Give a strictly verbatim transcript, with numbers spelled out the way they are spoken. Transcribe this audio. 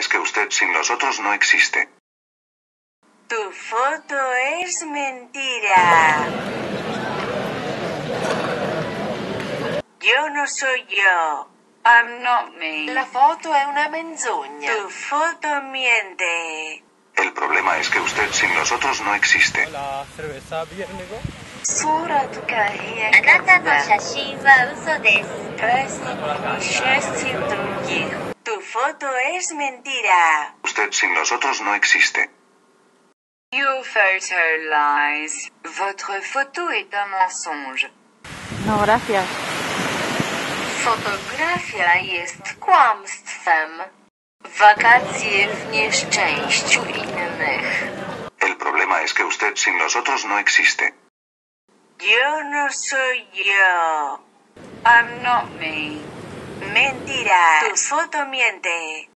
es que usted sin nosotros no existe. Tu foto es mentira. Yo no soy yo. I'm not me. La foto è una menzogna. Tu foto miente. El problema es que usted sin nosotros no existe. Hola, cerveza viernes. صورتك هي あなたの كذبة. 写真は嘘です Красный счастье других. Tu foto es mentira. Usted sin nosotros no existe. Your photo lies. Votre photo est un mensonge. No, gracias. Fotografia jest kłamstwem. Wakacje w nieszczęściu innych. El problema es que usted sin nosotros no existe. Yo no soy yo. I'm not me. Mentira. Tu foto miente.